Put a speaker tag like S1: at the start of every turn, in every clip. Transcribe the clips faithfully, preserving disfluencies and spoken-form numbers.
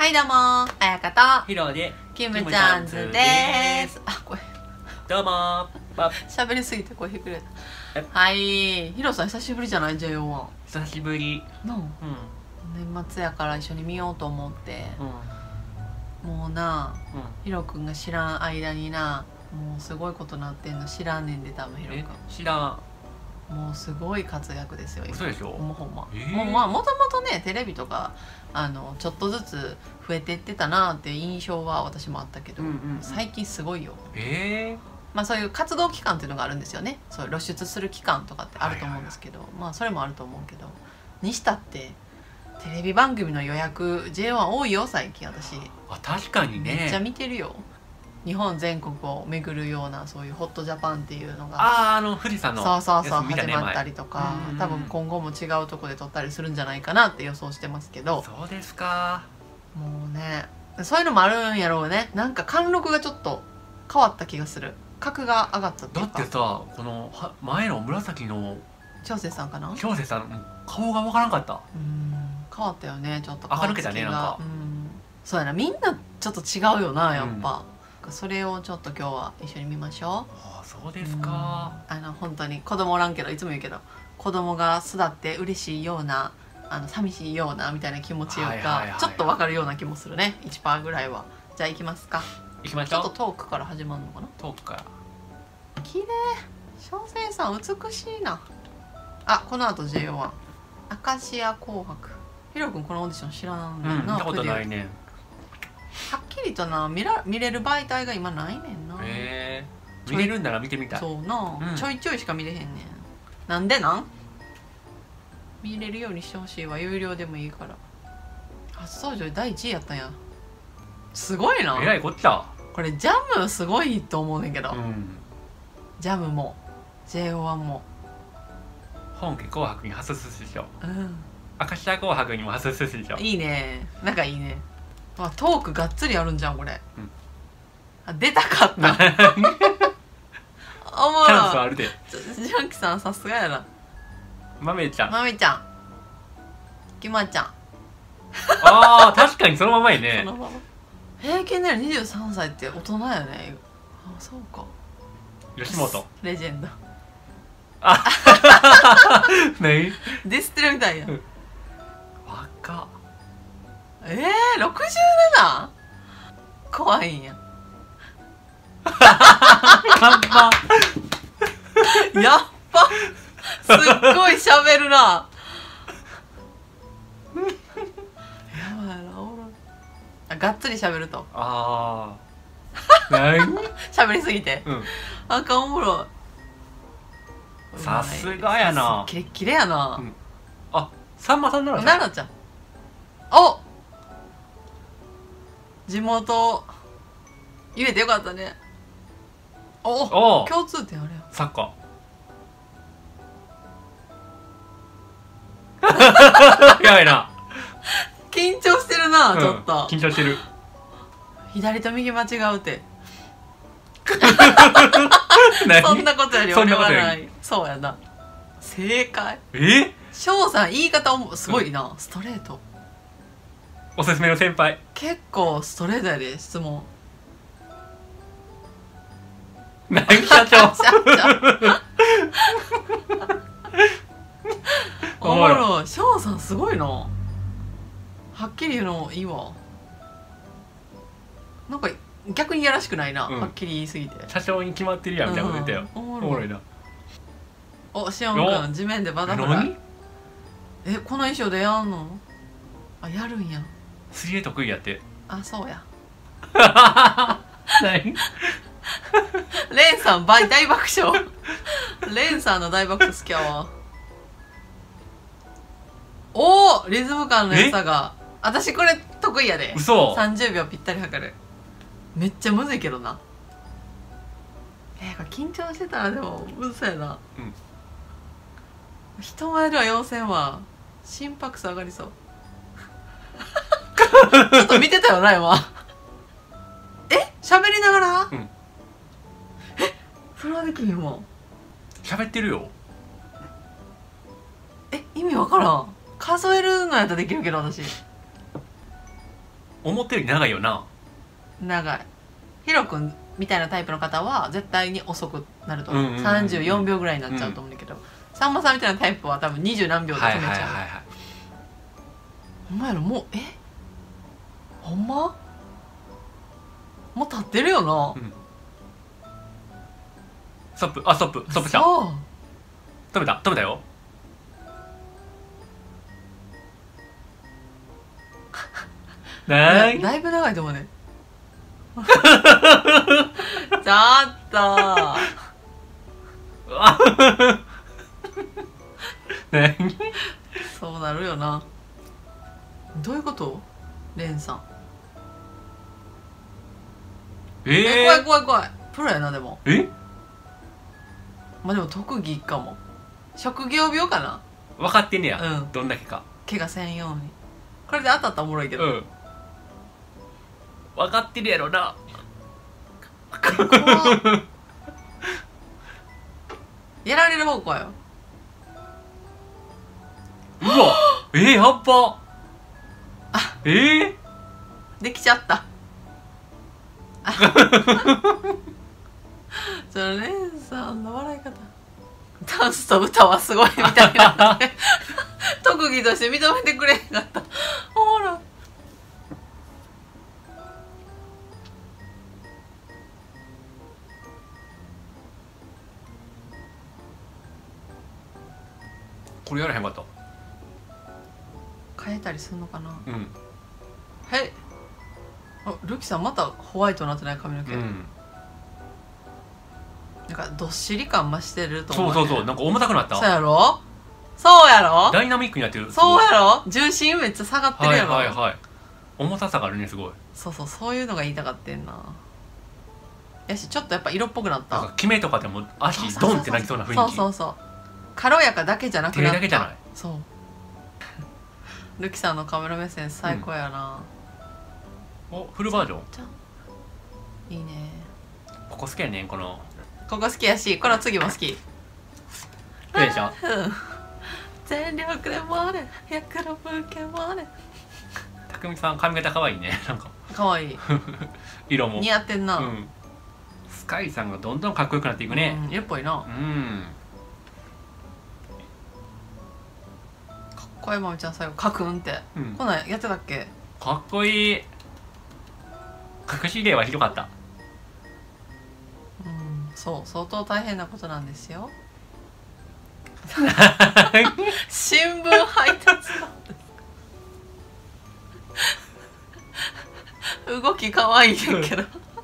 S1: はいどうもー、あやかと
S2: ヒロで
S1: キムチャンズでーす。あ、これ
S2: どうもーば
S1: 喋りすぎて声ひっくれ
S2: え
S1: た。はい、ヒロさん久しぶりじゃない ジェイオーワン
S2: 久しぶり。
S1: の
S2: うん
S1: 年末やから一緒に見ようと思って
S2: うん
S1: もうな、
S2: うん
S1: ヒロくんが知らん間にな、もうすごいことなってんの知らんねんで、多分ヒロ
S2: え
S1: く
S2: 知らん。
S1: んもうすごい活躍ですよ今。
S2: 嘘でしょ
S1: ほんまほんま、
S2: えー
S1: もうまあもともとねテレビとかあのちょっとずつ増えてってたなっていう印象は私もあったけど、
S2: うんうんうん
S1: 最近すごいよ。
S2: え
S1: まあそういう活動期間っていうのがあるんですよね。そう露出する期間とかってあると思うんですけど、まあそれもあると思うけど、にしたってテレビ番組の予約 ジェイオーワン 多いよ最近。私
S2: ー、あ確かにね。
S1: めっちゃ見てるよ。日本全国を巡るようなそういうホットジャパンっていうのが
S2: あああの富士山の
S1: そうそうそう始
S2: やつ見たね
S1: まったりとか、
S2: 前
S1: 多分今後も違うとこで撮ったりするんじゃないかなって予想してますけど、
S2: そうですか。
S1: もうねそういうのもあるんやろうね。なんか貫禄がちょっと変わった気がする。格が上がったってい
S2: だ
S1: うか。
S2: ってさこのは前の紫の
S1: 長生さんかな。
S2: 京瀬さん顔がわからんかった。
S1: うん変わったよねちょっと
S2: 明るけたね
S1: 顔つきが
S2: なんか
S1: うんそうやな、みんなちょっと違うよなやっぱ、それをちょっと今日は一緒に見ましょ
S2: ああそう
S1: う。
S2: ですか。
S1: うんあの本当に子供おらんけどいつも言うけど、子供が巣立って嬉しいようなあの寂しいようなみたいな気持ちいう
S2: はいはいはいはい
S1: かちょっと分かるような気もするね。 いちパーセント ぐらいは。じゃあ行きますか。ちょっと
S2: 行きましょう。
S1: トークから始まるのかな。
S2: 遠くから
S1: 綺麗。小生さん美しいな。あ、この後 ジェイオーワン アカシア紅白。ヒロ君このオーディション知らんねんな。
S2: うん見たことない
S1: プリ
S2: ね。
S1: はっきりとな見ら見れる媒体が今ないねんな。
S2: へえ見れるんなら見てみたい。
S1: そうな、
S2: うん
S1: ちょいちょいしか見れへんねん。なんでなん見れるようにしてほしいわ。有料でもいいから。初登場だいいちいやったんや。すごいな。
S2: えらいこっちゃ。
S1: これジャムすごいと思うねんけど、
S2: うん
S1: ジャムも ジェイオーワン も
S2: 本家紅白に初出場。
S1: うん
S2: 明石家紅白にも初出場。
S1: いいね。なんかいいね。あトークがっつりあるんじゃんこれ、
S2: うん
S1: あ出たかった
S2: チャン
S1: おも
S2: ス
S1: ろい。
S2: あるで。
S1: ジャンキさんさすがやな。
S2: 豆ちゃん。
S1: まみちゃんきまちゃん
S2: ああ確かにそのままやね
S1: そ。のまま平均年齢にじゅうさんさいって大人やね。あそうか。
S2: 吉本。
S1: レジェンド
S2: 何？
S1: ディスってるみたいや。
S2: 若っ。
S1: えー、ろくじゅうなな？ 怖いんや。
S2: 看板。
S1: やっぱすっごい喋るな。やばいな、おもろい。あがっつり喋ると
S2: ああ。何？
S1: 喋りすぎて
S2: うん。
S1: あかん、おもろい。
S2: さすがやな。
S1: キレッキレやな。
S2: うんあ、さんまさんなのじゃん。
S1: 奈々ちゃんお地元言えてよかったね。お
S2: おう
S1: 共通点あれや。
S2: サッカー。やばいな。
S1: 緊張してるな、
S2: うん
S1: ちょっと。
S2: 緊張してる。
S1: 左と右間違うって
S2: 何？
S1: そんなことより俺は
S2: そんなことより
S1: ない。そうやな。正解。
S2: え？
S1: 翔さん言い方おすごいな、ストレート。
S2: おすすめの先輩。
S1: 結構ストレートやで質問。
S2: 何社長？
S1: 社長おも
S2: おもろ
S1: ろい。翔さんすごいな。はっきり言うのいいわ。なんか逆にいやらしくないな、
S2: うん
S1: はっきり言いすぎて。
S2: 社長に決まってるやんみたいなこと言ったよ。
S1: うんおもろい
S2: おもろいな。
S1: おしおんくん地面でバタフライ。
S2: 何？
S1: えこの衣装でやんの？あやるんや。
S2: 水泳得意やって。
S1: あそうや。
S2: 何？
S1: レンさん大大爆笑。レンさんの大爆笑好きやわ。おおリズム感の良さが。私これ得意やで。
S2: 嘘。
S1: さんじゅうびょうぴったり測る。めっちゃむずいけどな。えー、これ緊張してたらでもむずそうやな。
S2: うん
S1: 人前ではよんせんは心拍数上がりそう。ちょっと見てたよな今。え喋りながら、
S2: うん
S1: えそれはできひんもん。
S2: 喋ってるよ。
S1: え意味わからん。数えるのやったらできるけど私
S2: 思ったより長いよな。
S1: 長い。ヒロ君みたいなタイプの方は絶対に遅くなると思う、
S2: うんうんうんうん、
S1: さんじゅうよんびょうぐらいになっちゃうと思うんだけど、うん、さんまさんみたいなタイプは多分にじゅう何秒で止めちゃう。
S2: はいはいはいはい。
S1: お前らもうえほんまもう立ってるよな、
S2: うん、ストップ、あストップストップした、止めた止めたよ。
S1: だ, だいぶ長いと思うねちょっと
S2: 何
S1: そうなるよな。どういうこと？レンさん
S2: えー、
S1: え怖い怖い怖い。プロやな。でも
S2: え
S1: まあでも特技かも。職業病かな。
S2: 分かってんねや、
S1: うん、
S2: どんだけか。
S1: 怪我せんように。これで当たったらおもろいけど、
S2: うん、分かってるやろな。
S1: やられる方向よ。
S2: うわえー、やっばえー、
S1: できちゃったそのレンさんの笑い方、ダンスと歌はすごいみたいな特技として認めてくれへんかった。おもろい。
S2: これやらへんかった。
S1: 変えたりするのかな。
S2: うん、
S1: はい。あ、ルキさんまたホワイトになってない髪の毛、
S2: うん、
S1: なんかどっしり感増してると
S2: そ
S1: 思う、ね、
S2: うそうそう、なんか重たくなった。
S1: そうやろそうやろ
S2: ダイナミックになってる。
S1: そうやろ重心めっちゃ下がってるやろ。
S2: はいはいはい、重たさがあるね、すごい。
S1: そうそう、そういうのが言いたかってんな。やしちょっとやっぱ色っぽくなった。
S2: なんか決めとかでも足ドンってなりそうな雰囲気。
S1: そうそうそう、軽やかだけじゃなくなった。
S2: 手だけじゃない。
S1: そうルキさんのカメラ目線最高やな、
S2: うん、おフルバージョン
S1: いいね。
S2: ここ好きやねん、この
S1: ここ好きやし、この次も好き。
S2: どうでしょ。
S1: 全力で回れ百の風景回れ。
S2: たくみさん髪型かわいいね。なんか
S1: かわいい
S2: 色も
S1: 似合ってんな、
S2: うん、スカイさんがどんどんかっこよくなっていくね。
S1: うん、絵っぽいな。
S2: うん、
S1: 小山ちゃん最後カクンって、うん、こんなんやってたっけ。
S2: かっこいい。隠し芸はひどかった。
S1: うん、そう相当大変なことなんですよ新聞配達の動きかわいいねんけど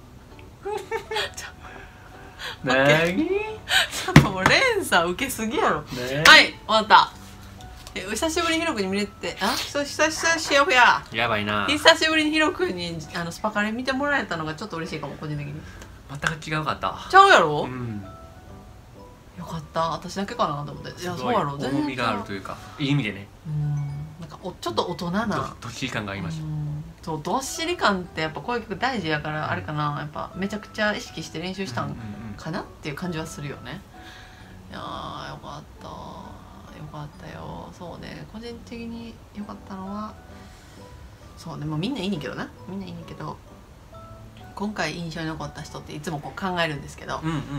S2: 何
S1: ちょっともうレンさん受けすぎやろ。はい終わった。え久しぶりにヒロ君に見れて、あ久々しやふや
S2: やばいな。
S1: 久しぶりにヒロ君にあのスパカレ見てもらえたのがちょっと嬉しいかも、個人的に。
S2: 全く違うかった。
S1: ちゃうやろ、
S2: うん、
S1: よかった。私だけかなと思って。いやそうやろ、
S2: 全然重みがあるというか、いい意味でね。
S1: うん、なんかおちょっと大人な
S2: どっしり感がありました。
S1: そうどっしり感ってやっぱこういう曲大事やから、あれかな、やっぱめちゃくちゃ意識して練習したんかなっていう感じはするよね。いやーよかったよかったよ。そうね、個人的によかったのはそうね、もうみんないいねんけどな、みんないいねんけど、今回印象に残った人っていつもこう考えるんですけど、
S2: うんうんうん、う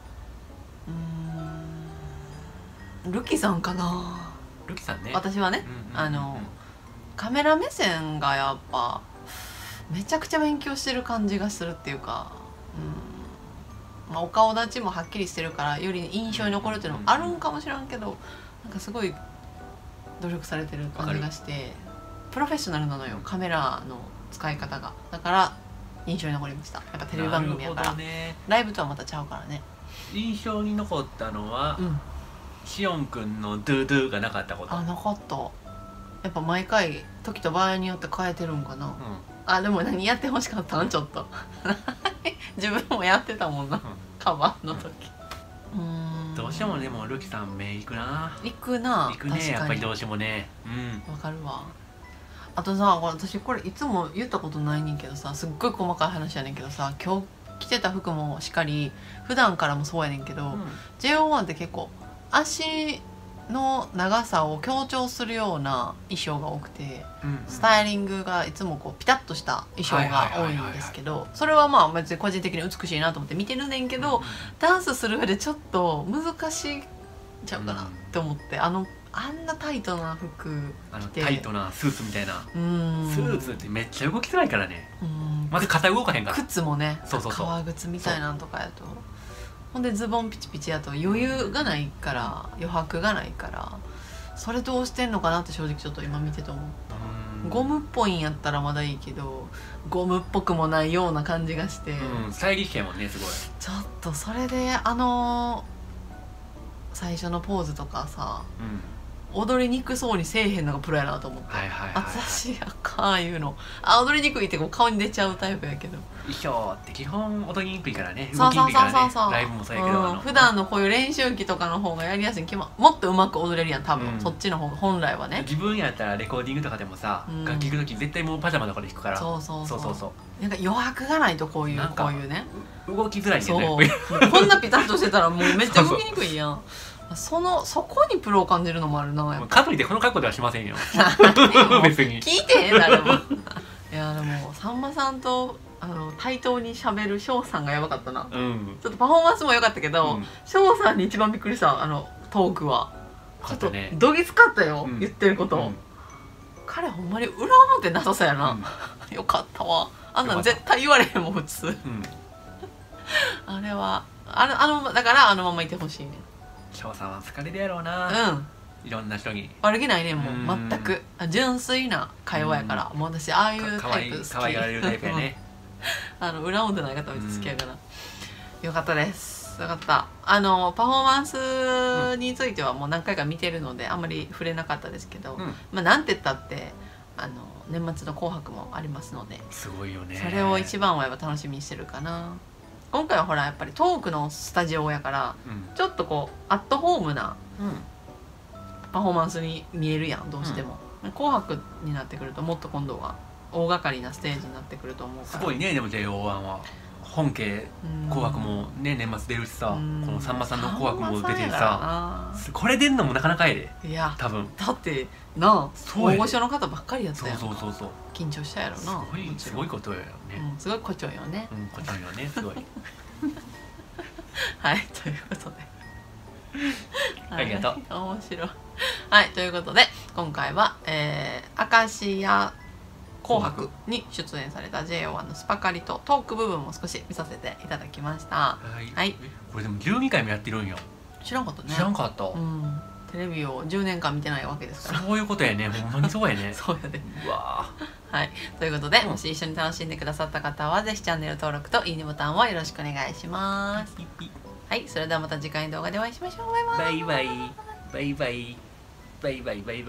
S1: ーんルキさんかな。
S2: ルキさんね。
S1: 私はね、うんうんうん、あのカメラ目線がやっぱめちゃくちゃ勉強してる感じがするっていうか、うん、まあ、お顔立ちもはっきりしてるからより印象に残るっていうのもあるんかもしれんけど、なんかすごい努力されてる感じがしてプロフェッショナルなのよ、カメラの使い方が。だから印象に残りました。やっぱテレビ番組やから、ね、ライブとはまたちゃうからね。
S2: 印象に残ったのは、うん、しおんくんのドゥドゥがなかったこと。
S1: あ、なかった。やっぱ毎回時と場合によって変えてるんかな、うん、あでも何やってほしかったんちょっと自分もやってたもんな、うん、カバーの時、うん、
S2: どうしてもでもルキさん目いくな。
S1: いくな。
S2: いくね、やっぱりどうしてもね。
S1: わ、うん、かるわ。あとさ、私これいつも言ったことないねんけどさ、すっごい細かい話やねんけどさ、今日着てた服もしっかり普段からもそうやねんけど、うん、ジェイオーワン って結構足の長さを強調するような衣装が多くて、
S2: うんうん、
S1: スタイリングがいつもこうピタッとした衣装が多いんですけど、それはまあ別に個人的に美しいなと思って見てるねんけど、
S2: うん、
S1: ダンスする上でちょっと難しいんちゃうかなって思って、あのあんなタイトな服
S2: あの
S1: 着て
S2: タイトなスーツみたいな、
S1: うん
S2: スーツってめっちゃ動きづらいからね、
S1: うん、
S2: まず肩動かへんから、
S1: 靴もね、
S2: そうそうそう、
S1: 革靴みたいなんとかやと、ほんでズボンピチピチやと余裕がないから余白がないから、それどうしてんのかなって正直ちょっと今見てて思う。ゴムっぽいんやったらまだいいけどゴムっぽくもないような感じがして、
S2: うん、スタイリッシュやもんねすごい。
S1: ちょっとそれであの最初のポーズとかさ、
S2: うん、
S1: 踊りにくそうにせえへんのがプロやなと思って、
S2: はいはいはいはい、
S1: 私あかんいうの、あ踊りにくいってこう顔に出ちゃうタイプやけど、
S2: 衣装って基本踊りにくいからね、動き
S1: そうそう
S2: にくいからね、
S1: そうそう、
S2: ライブもそうやけど、
S1: うん、
S2: あの
S1: 普段のこういう練習着とかの方がやりやすいに決まもっとうまく踊れるやん多分、
S2: うん、
S1: そっちの方が本来はね。
S2: 自分やったらレコーディングとかでもさ、うん、楽器行く時絶対もうパジャマとかで弾くから、
S1: そうそうそう
S2: そうそうそう
S1: なんか余白がないとこういう
S2: なんか
S1: こういうね
S2: 動きづらいね
S1: そうこんなピタッとしてたらもうめっちゃ動きにくいやん。そのそこにプロを感じるのもあるなやっぱ。
S2: かといってこの格好ではしませんよ別に
S1: 聞いてへん誰もいやでもさんまさんとあの対等にしゃべる翔さんがやばかったな、
S2: うん、
S1: ちょっとパフォーマンスも良かったけど翔、うん、さんに一番びっくりしたあのトークはちょっとどぎつかったよ、うん、言ってること、うん、彼ほんまに裏表なさそうやな、うん、よかったわあんなん絶対言われへんもん普通、うん、あれはあのあのだからあのままいてほしいね。
S2: 翔さんは疲れるやろうな、
S1: うん、
S2: いろんな人に
S1: 悪気ないねもう全く純粋な会話やから、もう私ああいうタイプ好き、
S2: かわいがられるタイプやね
S1: あの裏表ない方めっちゃ好きやから、よかったです。よかった。あのパフォーマンスについてはもう何回か見てるのであんまり触れなかったですけど、うん、まあなんて言ったってあの年末の紅白もありますので、
S2: すごいよね。
S1: それを一番はやっぱ楽しみにしてるかな。今回はほらやっぱりトークのスタジオやから、うん、ちょっとこうアットホームなパフォーマンスに見えるやんどうしても、うん、紅白になってくるともっと今度は大掛かりなステージになってくると思うから。
S2: すごいね。でも ジェイオーワン は本家紅白もね年末出るしさ、このさんまさんの紅白も出てるさ、これ出んのもなかなかやで。
S1: いや
S2: 多分
S1: だってなあ大御所の方ばっかりやったやん。
S2: そうそうそうそう、
S1: 緊張したやろな。
S2: すごいすごいことよね、
S1: うん、すごい誇張よね。
S2: うん誇張よねすごい
S1: はいということで
S2: ありがとう、
S1: 面白い。はいということで今回は、えー、明石家紅白に出演された ジェイオーワン のスパカリとトーク部分も少し見させていただきました。はい、はい、
S2: これでもじゅうにかいもやってるんよ。
S1: 知らんかったね。
S2: 知らんかった、
S1: うん、テレビをじゅうねんかん見てないわけですから。
S2: そういうことやね、ほんまにそうやね
S1: そうやで、
S2: うわ
S1: はいということで、うん、もし一緒に楽しんでくださった方はぜひチャンネル登録といいねボタンをよろしくお願いします。はいそれではまた次回の動画でお会いしましょう。バイバイ
S2: バイバイバイバイバイバイバイバイ。